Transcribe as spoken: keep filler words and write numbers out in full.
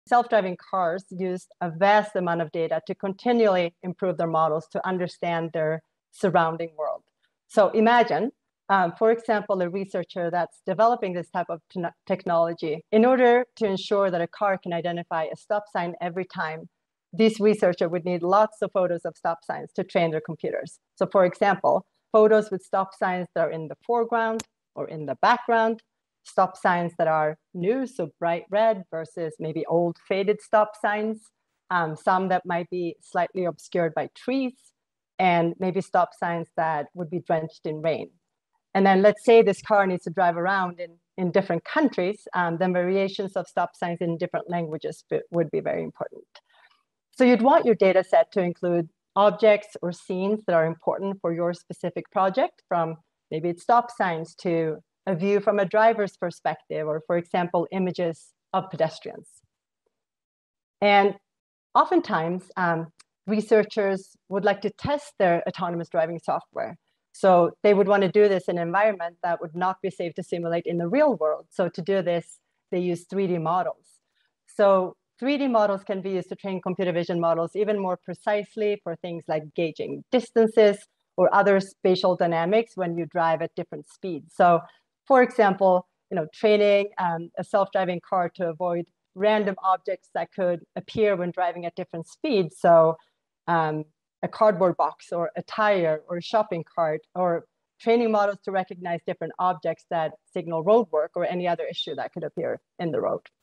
self-driving cars used a vast amount of data to continually improve their models to understand their surrounding world. So imagine, um, for example, a researcher that's developing this type of technology. In order to ensure that a car can identify a stop sign every time, this researcher would need lots of photos of stop signs to train their computers. So for example, photos with stop signs that are in the foreground or in the background, stop signs that are new, so bright red versus maybe old faded stop signs, um, some that might be slightly obscured by trees, and maybe stop signs that would be drenched in rain. And then let's say this car needs to drive around in, in different countries, um, then variations of stop signs in different languages would be very important. So you'd want your data set to include objects or scenes that are important for your specific project, from maybe it's stop signs to a view from a driver's perspective, or for example, images of pedestrians. And oftentimes, um, researchers would like to test their autonomous driving software. So they would want to do this in an environment that would not be safe to simulate in the real world. So to do this, they use three D models. So three D models can be used to train computer vision models even more precisely for things like gauging distances or other spatial dynamics when you drive at different speeds. So for example, you know, training um, a self-driving car to avoid random objects that could appear when driving at different speeds. So um, a cardboard box or a tire or a shopping cart, or training models to recognize different objects that signal road work or any other issue that could appear in the road.